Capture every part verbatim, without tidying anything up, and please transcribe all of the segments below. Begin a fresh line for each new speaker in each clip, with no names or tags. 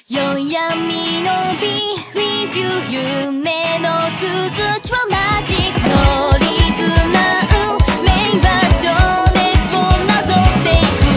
夜闇の Be with you 夢の続きはマジック乗り綱運命は情熱をなぞっていく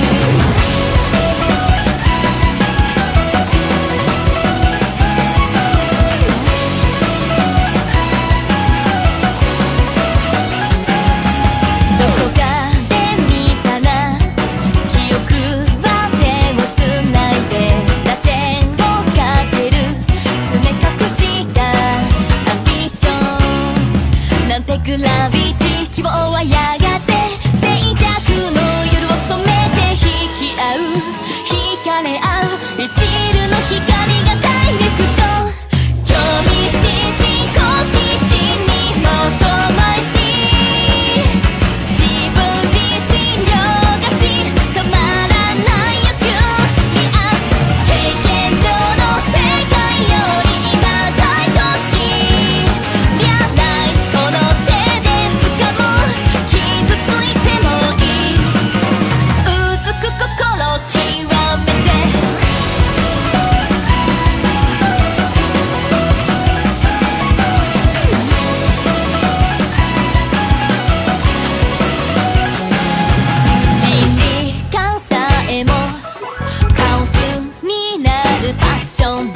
どこかで見たな記憶は手をつないで螺旋をかける詰め隠したアンビションなんてグラビティ希望はやがて静寂の夜を染めて引き合う惹かれ合う一縷の光がダイレクション興味津々好奇心にもっとまいし自分自身凌駕し止まらない欲求リアス経験上の世界より今大都市リアライズこの手で掴もう傷ついてもいいうずく心極めて倫理観さえもカオスになるパッション